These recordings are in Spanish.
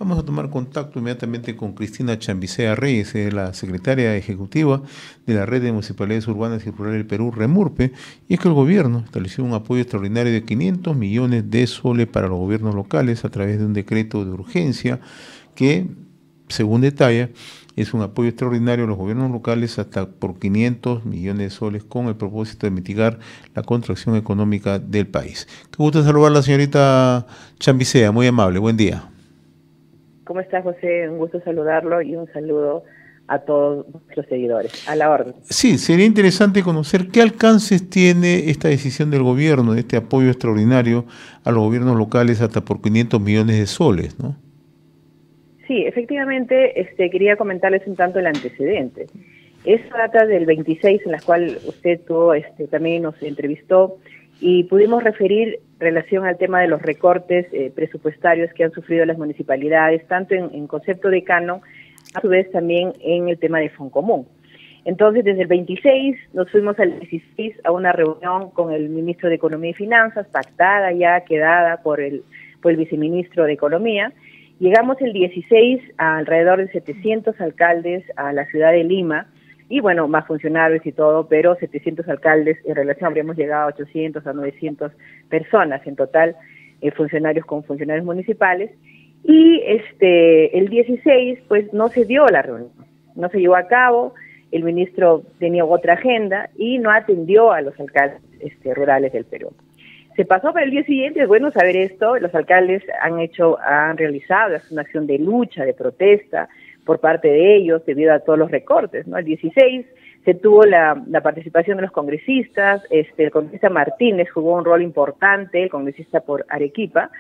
vamos a tomar contacto inmediatamente con Cristina Chambicea Reyes, la secretaria ejecutiva de la Red de Municipalidades Urbanas y Rurales del Perú, REMURPE, y es que el gobierno estableció un apoyo extraordinario de 500 millones de soles para los gobiernos locales a través de un decreto de urgencia que, según detalla, es un apoyo extraordinario a los gobiernos locales hasta por 500 millones de soles con el propósito de mitigar la contracción económica del país. Qué gusto saludar a la señorita Chambicea, muy amable, buen día. ¿Cómo estás, José? Un gusto saludarlo y un saludo a todos nuestros seguidores. A la orden. Sí, sería interesante conocer qué alcances tiene esta decisión del gobierno, de este apoyo extraordinario a los gobiernos locales hasta por 500 millones de soles, ¿no? Sí, efectivamente, quería comentarles un tanto el antecedente. Eso data del 26, en la cual usted también nos entrevistó y pudimos referir relación al tema de los recortes presupuestarios que han sufrido las municipalidades, tanto en concepto de canon, a su vez también en el tema de Foncomún. Entonces, desde el 26 nos fuimos al 16 a una reunión con el ministro de Economía y Finanzas, pactada ya, quedada por el viceministro de Economía. Llegamos el 16 a alrededor de 700 alcaldes a la ciudad de Lima, y bueno, más funcionarios y todo, pero 700 alcaldes, en relación habríamos llegado a 800 a 900 personas en total, funcionarios con funcionarios municipales, y el 16 pues no se dio la reunión, no se llevó a cabo, el ministro tenía otra agenda y no atendió a los alcaldes rurales del Perú. Se pasó para el día siguiente, es bueno saber esto, los alcaldes han realizado una acción de lucha, de protesta por parte de ellos debido a todos los recortes, ¿no? El 16 se tuvo la participación de los congresistas, el congresista Martínez jugó un rol importante, el congresista por Arequipa,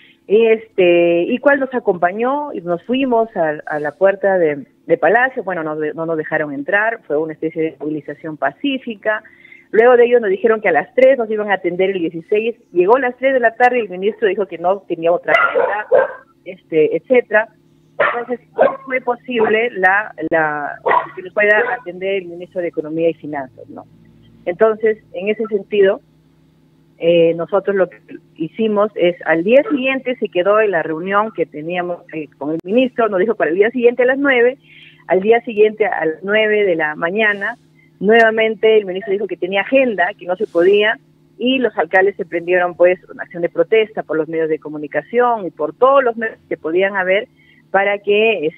y cual nos acompañó y nos fuimos a la puerta de Palacio, bueno, no nos dejaron entrar, fue una especie de movilización pacífica. Luego de ellos nos dijeron que a las 3 nos iban a atender el 16, llegó a las 3 de la tarde y el ministro dijo que no tenía otra agenda, etcétera. Entonces, no fue posible que nos pueda atender el ministro de Economía y Finanzas, ¿no? Entonces, en ese sentido, nosotros lo que hicimos es, al día siguiente se quedó en la reunión que teníamos con el ministro, nos dijo para el día siguiente a las 9, al día siguiente a las 9 de la mañana, nuevamente el ministro dijo que tenía agenda, que no se podía, y los alcaldes se prendieron pues una acción de protesta por los medios de comunicación y por todos los medios que podían haber para que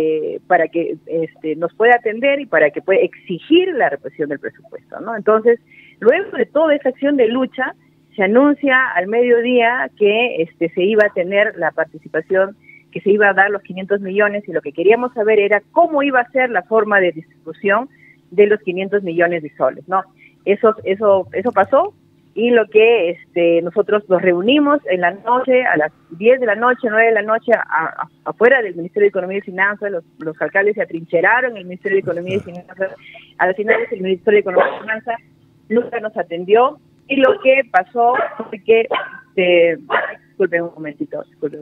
nos pueda atender y para que pueda exigir la reposición del presupuesto, ¿no? Entonces, luego de toda esa acción de lucha, se anuncia al mediodía que se iba a tener la participación, que se iba a dar los 500 millones, y lo que queríamos saber era cómo iba a ser la forma de distribución de los 500 millones de soles, ¿no? Eso pasó, y lo que nosotros nos reunimos en la noche, a las 10 de la noche, 9 de la noche, afuera del Ministerio de Economía y Finanzas, los alcaldes se atrincheraron en el Ministerio de Economía y Finanzas. Al final el Ministerio de Economía y Finanzas nunca nos atendió, y lo que pasó fue que, disculpen un momentito,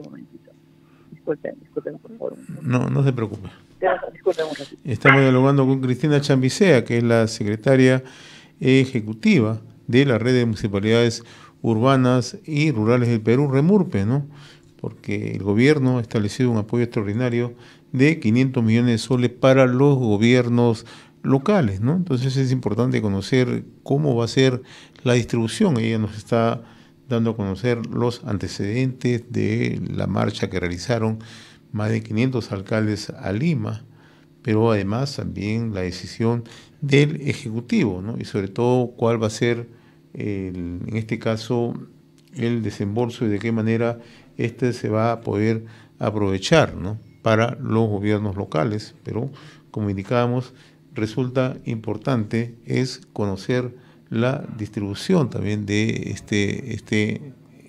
disculpen por favor. No se preocupe. Disculpen un ratito. Estamos dialogando con Cristina Chambicea, que es la secretaria ejecutiva de la Red de Municipalidades Urbanas y Rurales del Perú, REMURPE, ¿no? Porque el gobierno ha establecido un apoyo extraordinario de 500 millones de soles para los gobiernos locales, ¿no? Entonces es importante conocer cómo va a ser la distribución. Ella nos está dando a conocer los antecedentes de la marcha que realizaron más de 500 alcaldes a Lima, pero además también la decisión del Ejecutivo, ¿no? Y sobre todo cuál va a ser, en este caso, el desembolso y de qué manera se va a poder aprovechar, ¿no?, para los gobiernos locales. Pero, como indicábamos, resulta importante es conocer la distribución también de este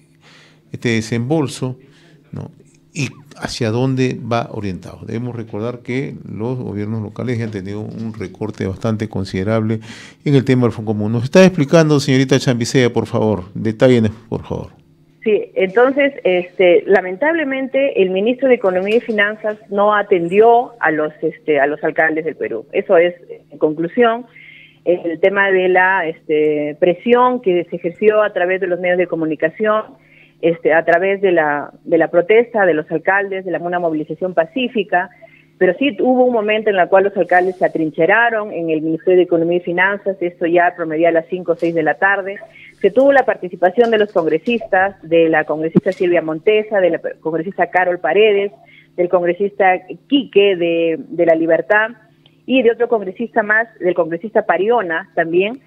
desembolso, ¿no?, y hacia dónde va orientado. Debemos recordar que los gobiernos locales han tenido un recorte bastante considerable en el tema del Foncomún. Nos está explicando, señorita Chambicea, por favor, detállenos, por favor. Sí, entonces, lamentablemente, el ministro de Economía y Finanzas no atendió a los alcaldes del Perú. Eso es, en conclusión, el tema de la presión que se ejerció a través de los medios de comunicación. a través de la protesta de los alcaldes, de una movilización pacífica, pero sí hubo un momento en el cual los alcaldes se atrincheraron en el Ministerio de Economía y Finanzas, esto ya promedia a las 5 o 6 de la tarde. Se tuvo la participación de los congresistas, de la congresista Silvia Montesa, de la congresista Carol Paredes, del congresista Quique de La Libertad y de otro congresista más, del congresista Pariona también,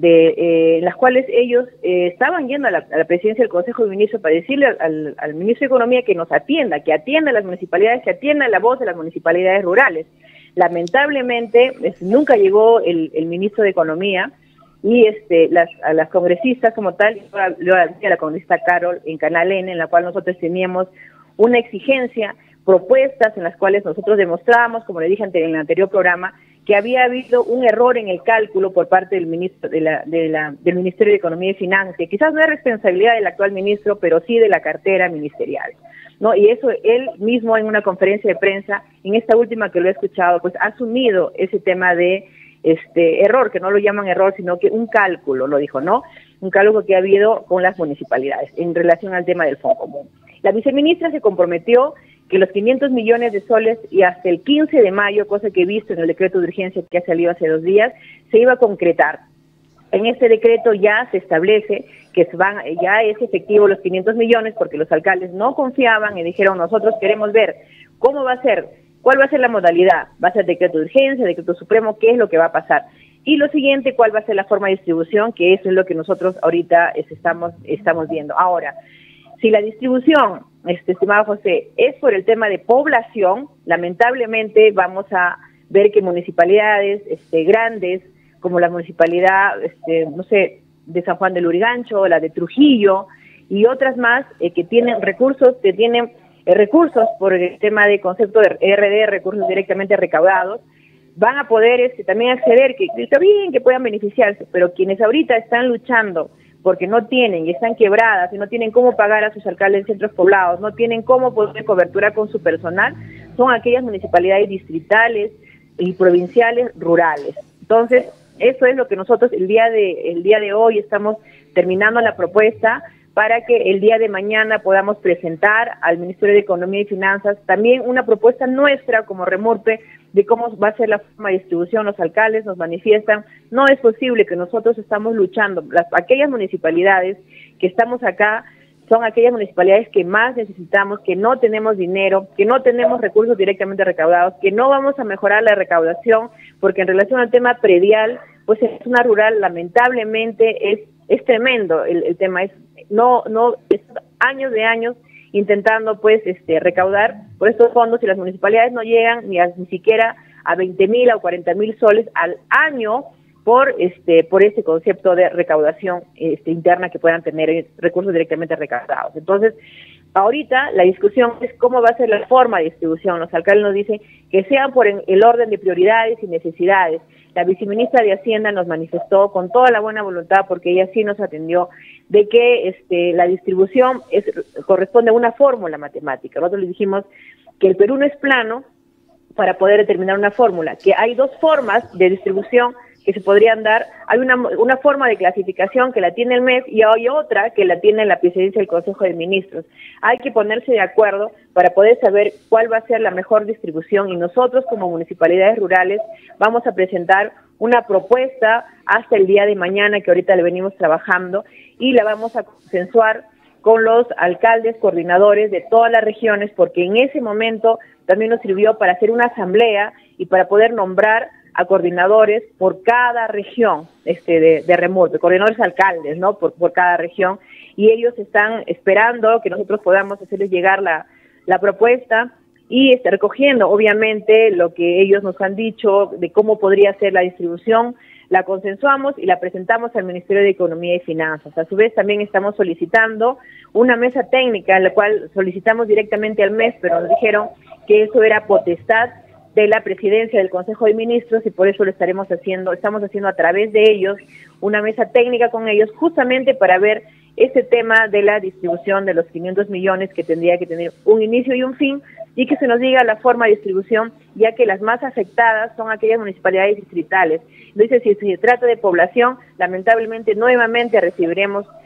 en las cuales ellos estaban yendo a la presidencia del Consejo de Ministros para decirle al ministro de Economía que nos atienda, que atienda a las municipalidades, que atienda la voz de las municipalidades rurales. Lamentablemente nunca llegó el ministro de Economía y a las congresistas como tal, yo a la congresista Carol en Canal N, en la cual nosotros teníamos una exigencia, propuestas en las cuales nosotros demostrábamos, como le dije en el anterior programa, que había habido un error en el cálculo por parte del ministro del Ministerio de Economía y Finanzas, que quizás no es responsabilidad del actual ministro, pero sí de la cartera ministerial, ¿no? Y eso él mismo en una conferencia de prensa, en esta última que lo he escuchado, pues ha asumido ese tema de error, que no lo llaman error, sino que un cálculo, lo dijo, ¿no? Un cálculo que ha habido con las municipalidades en relación al tema del Fondo Común. La viceministra se comprometió que los 500 millones de soles y hasta el 15 de mayo, cosa que he visto en el decreto de urgencia que ha salido hace 2 días, se iba a concretar. En este decreto ya se establece que ya es efectivo los 500 millones porque los alcaldes no confiaban y dijeron nosotros queremos ver cómo va a ser, cuál va a ser la modalidad, va a ser decreto de urgencia, decreto supremo, qué es lo que va a pasar. Y lo siguiente, cuál va a ser la forma de distribución, que eso es lo que nosotros ahorita estamos viendo. Ahora, si la distribución, estimado José, es por el tema de población, lamentablemente vamos a ver que municipalidades grandes, como la municipalidad, no sé, de San Juan del Lurigancho, la de Trujillo y otras más que tienen recursos, por el tema de concepto de RD, recursos directamente recaudados, van a poder también acceder, que está bien que puedan beneficiarse, pero quienes ahorita están luchando porque no tienen y están quebradas y no tienen cómo pagar a sus alcaldes en centros poblados, no tienen cómo poner cobertura con su personal, son aquellas municipalidades distritales y provinciales rurales. Entonces, eso es lo que nosotros el día de hoy estamos terminando la propuesta para que el día de mañana podamos presentar al Ministerio de Economía y Finanzas también una propuesta nuestra como Remurpe de cómo va a ser la forma de distribución. Los alcaldes nos manifiestan, no es posible que nosotros estamos luchando, aquellas municipalidades que estamos acá son aquellas municipalidades que más necesitamos, que no tenemos dinero, que no tenemos recursos directamente recaudados, que no vamos a mejorar la recaudación, porque en relación al tema predial, pues es una rural, lamentablemente es tremendo el tema, es años de años intentando pues recaudar por estos fondos y las municipalidades no llegan ni siquiera a 20,000 o 40,000 soles al año por ese concepto de recaudación interna que puedan tener recursos directamente recaudados. Entonces, ahorita la discusión es cómo va a ser la forma de distribución. Los alcaldes nos dicen que sean por el orden de prioridades y necesidades. La viceministra de Hacienda nos manifestó con toda la buena voluntad, porque ella sí nos atendió, de que la distribución corresponde a una fórmula matemática. Nosotros le dijimos que el Perú no es plano para poder determinar una fórmula, que hay 2 formas de distribución que se podrían dar. Hay una forma de clasificación que la tiene el MEF y hay otra que la tiene la presidencia del Consejo de Ministros. Hay que ponerse de acuerdo para poder saber cuál va a ser la mejor distribución, y nosotros como municipalidades rurales vamos a presentar una propuesta hasta el día de mañana, que ahorita le venimos trabajando, y la vamos a consensuar con los alcaldes coordinadores de todas las regiones, porque en ese momento también nos sirvió para hacer una asamblea y para poder nombrar a coordinadores por cada región de Remurpe, coordinadores alcaldes, ¿no? Por cada región, y ellos están esperando que nosotros podamos hacerles llegar la propuesta y recogiendo obviamente lo que ellos nos han dicho de cómo podría ser la distribución. La consensuamos y la presentamos al Ministerio de Economía y Finanzas. A su vez también estamos solicitando una mesa técnica, en la cual solicitamos directamente al MES, pero nos dijeron que eso era potestad de la presidencia del Consejo de Ministros, y por eso lo estamos haciendo a través de ellos una mesa técnica con ellos, justamente para ver este tema de la distribución de los 500 millones que tendría que tener un inicio y un fin, y que se nos diga la forma de distribución, ya que las más afectadas son aquellas municipalidades distritales. Entonces, si se trata de población, lamentablemente nuevamente recibiremos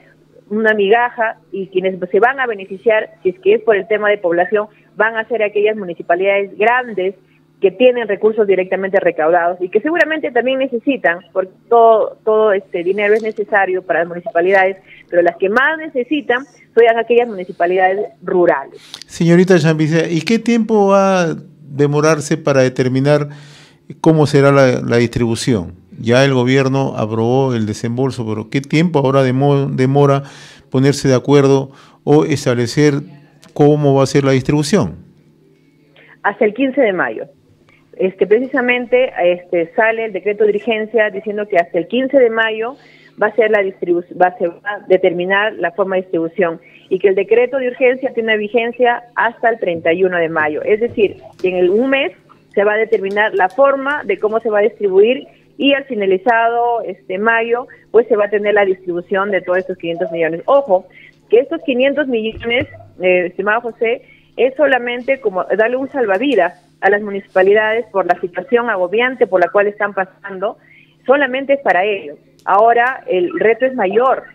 una migaja, y quienes se van a beneficiar, si es que es por el tema de población, van a ser aquellas municipalidades grandes que tienen recursos directamente recaudados y que seguramente también necesitan, porque todo este dinero es necesario para las municipalidades, pero las que más necesitan son aquellas municipalidades rurales. Señorita Chambicea, ¿y qué tiempo va a demorarse para determinar cómo será la distribución? Ya el gobierno aprobó el desembolso, pero ¿qué tiempo ahora demora ponerse de acuerdo o establecer cómo va a ser la distribución? Hasta el 15 de mayo. Precisamente sale el decreto de dirigencia diciendo que hasta el 15 de mayo va a ser se va a determinar la forma de distribución, y que el decreto de urgencia tiene vigencia hasta el 31 de mayo. Es decir, que en un mes se va a determinar la forma de cómo se va a distribuir, y al finalizado mayo, pues se va a tener la distribución de todos estos 500 millones. Ojo, que estos 500 millones, estimado José, es solamente como darle un salvavidas a las municipalidades por la situación agobiante por la cual están pasando, solamente es para ellos. Ahora el reto es mayor,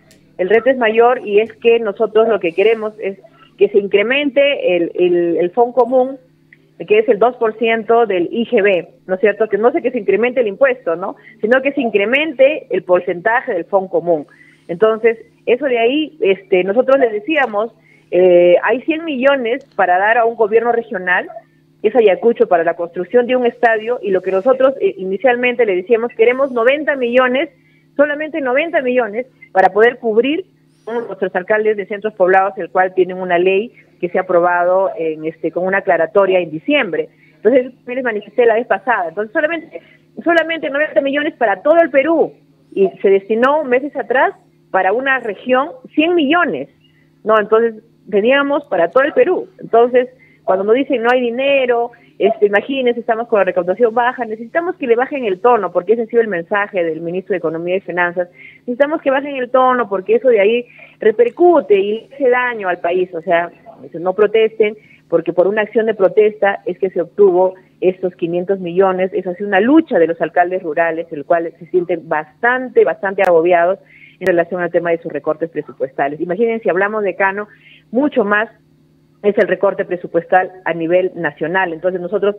y es que nosotros lo que queremos es que se incremente el fondo común, que es el 2% del IGB, ¿no es cierto? Que no sé que se incremente el impuesto, ¿no? Sino que se incremente el porcentaje del fondo común. Entonces, eso de ahí, nosotros les decíamos, hay 100 millones para dar a un gobierno regional, es Ayacucho, para la construcción de un estadio, y lo que nosotros inicialmente le decíamos, queremos 90 millones, solamente 90 millones, para poder cubrir nuestros alcaldes de centros poblados, el cual tienen una ley que se ha aprobado con una aclaratoria en diciembre. Entonces, yo les manifesté la vez pasada. Entonces, solamente 90 millones para todo el Perú, y se destinó meses atrás para una región 100 millones, ¿no? Entonces, teníamos para todo el Perú. Entonces, cuando nos dicen no hay dinero, imagínense, estamos con la recaudación baja, necesitamos que le bajen el tono, porque ese ha sido el mensaje del ministro de Economía y Finanzas. Necesitamos que bajen el tono, porque eso de ahí repercute y hace daño al país. O sea, no protesten, porque por una acción de protesta es que se obtuvo estos 500 millones. Eso ha sido una lucha de los alcaldes rurales, el cual se sienten bastante agobiados en relación al tema de sus recortes presupuestales. Imagínense, si hablamos de Cano, mucho más es el recorte presupuestal a nivel nacional. Entonces nosotros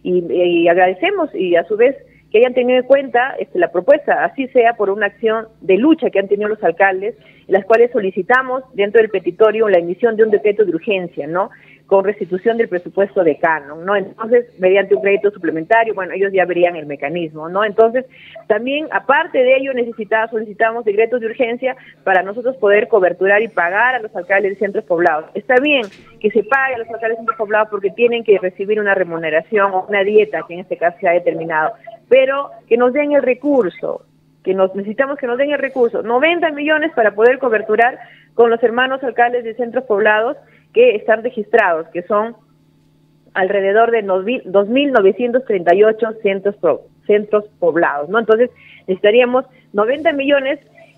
y agradecemos, y a su vez que hayan tenido en cuenta la propuesta, así sea por una acción de lucha que han tenido los alcaldes, en las cuales solicitamos dentro del petitorio la emisión de un decreto de urgencia, ¿no?, con restitución del presupuesto de canon, ¿no? Entonces, mediante un crédito suplementario, bueno, ellos ya verían el mecanismo, ¿no? Entonces, también, aparte de ello, solicitamos decretos de urgencia para nosotros poder coberturar y pagar a los alcaldes de centros poblados. Está bien que se pague a los alcaldes de centros poblados porque tienen que recibir una remuneración o una dieta, que en este caso se ha determinado, pero que nos den el recurso, necesitamos que nos den el recurso, 90 millones para poder coberturar con los hermanos alcaldes de centros poblados que están registrados, que son alrededor de 2.938 centros poblados, ¿no? Entonces, necesitaríamos 90 millones,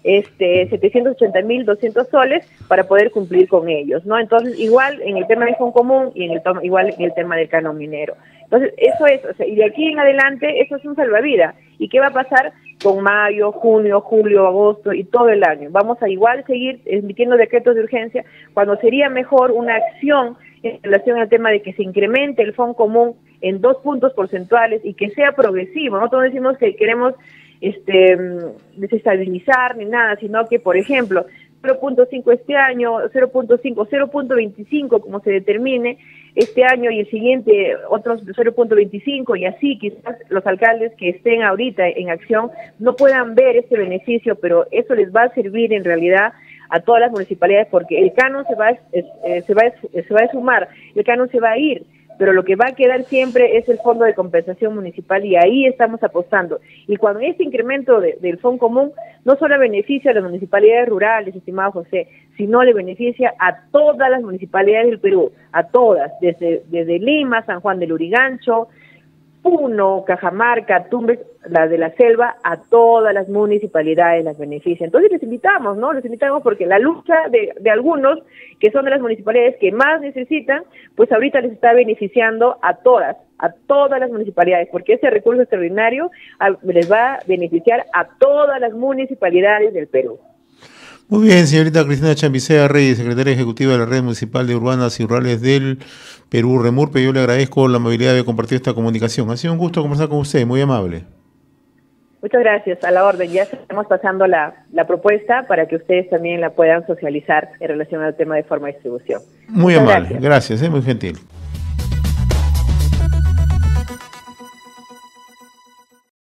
780.200 soles para poder cumplir con ellos, ¿no? Entonces, igual en el tema del fondo común y igual en el tema del canon minero. Entonces, eso es, o sea, y de aquí en adelante, eso es un salvavidas. ¿Y qué va a pasar con mayo, junio, julio, agosto y todo el año? Vamos a igual seguir emitiendo decretos de urgencia, cuando sería mejor una acción en relación al tema de que se incremente el fondo común en 2 puntos porcentuales y que sea progresivo. No todos decimos que queremos desestabilizar ni nada, sino que, por ejemplo, 0.5 este año, 0.5, 0.25 como se determine este año, y el siguiente otros 0.25, y así quizás los alcaldes que estén ahorita en acción no puedan ver este beneficio, pero eso les va a servir en realidad a todas las municipalidades, porque el canon se va a sumar, el canon se va a ir, pero lo que va a quedar siempre es el fondo de compensación municipal, y ahí estamos apostando. Y cuando este incremento del fondo común no solo beneficia a las municipalidades rurales, estimado José, sino le beneficia a todas las municipalidades del Perú, a todas, desde Lima, San Juan del Lurigancho, Puno, Cajamarca, Tumbes, la de la Selva, a todas las municipalidades las beneficia. Entonces les invitamos, ¿no? Les invitamos porque la lucha de algunos, que son de las municipalidades que más necesitan, pues ahorita les está beneficiando a todas las municipalidades, porque ese recurso extraordinario les va a beneficiar a todas las municipalidades del Perú. Muy bien, señorita Cristina Chambicea Reyes, secretaria ejecutiva de la Red Municipal de Urbanas y Rurales del Perú, Remurpe. Yo le agradezco la amabilidad de compartir esta comunicación. Ha sido un gusto conversar con usted, muy amable. Muchas gracias, a la orden. Ya estamos pasando la propuesta para que ustedes también la puedan socializar en relación al tema de forma de distribución. Muy Muchas amable, gracias, muy gentil.